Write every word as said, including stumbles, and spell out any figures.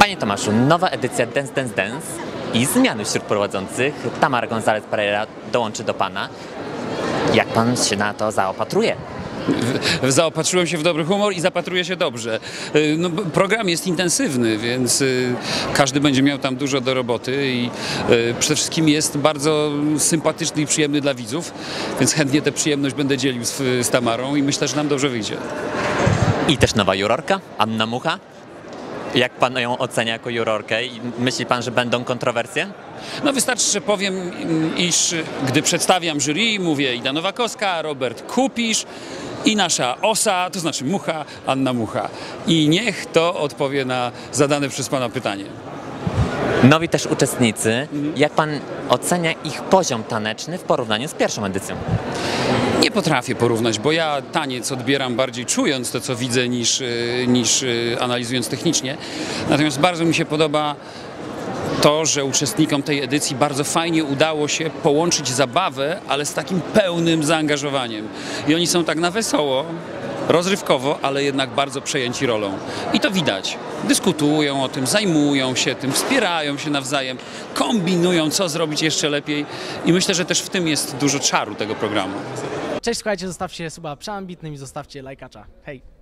Panie Tomaszu, nowa edycja Dance Dance Dance i zmiany wśród prowadzących. Tamara González Pereira dołączy do Pana. Jak Pan się na to zaopatruje? Zaopatrzyłem się w dobry humor i zapatruję się dobrze. No, program jest intensywny, więc każdy będzie miał tam dużo do roboty i przede wszystkim jest bardzo sympatyczny i przyjemny dla widzów, więc chętnie tę przyjemność będę dzielił z, z Tamarą i myślę, że nam dobrze wyjdzie. I też nowa jurorka, Anna Mucha. Jak Pan ją ocenia jako jurorkę i myśli Pan, że będą kontrowersje? No wystarczy, że powiem, iż gdy przedstawiam jury, mówię Ida Nowakowska, Robert Kupisz i nasza osa, to znaczy Mucha, Anna Mucha. I niech to odpowie na zadane przez Pana pytanie. Nowi też uczestnicy. Jak Pan ocenia ich poziom taneczny w porównaniu z pierwszą edycją? Nie potrafię porównać, bo ja taniec odbieram bardziej czując to, co widzę, niż, niż analizując technicznie. Natomiast bardzo mi się podoba to, że uczestnikom tej edycji bardzo fajnie udało się połączyć zabawę, ale z takim pełnym zaangażowaniem. I oni są tak na wesoło, rozrywkowo, ale jednak bardzo przejęci rolą. I to widać. Dyskutują o tym, zajmują się tym, wspierają się nawzajem, kombinują, co zrobić jeszcze lepiej. I myślę, że też w tym jest dużo czaru tego programu. Cześć, słuchajcie, zostawcie suba przeambitnym i zostawcie lajkacza. Hej!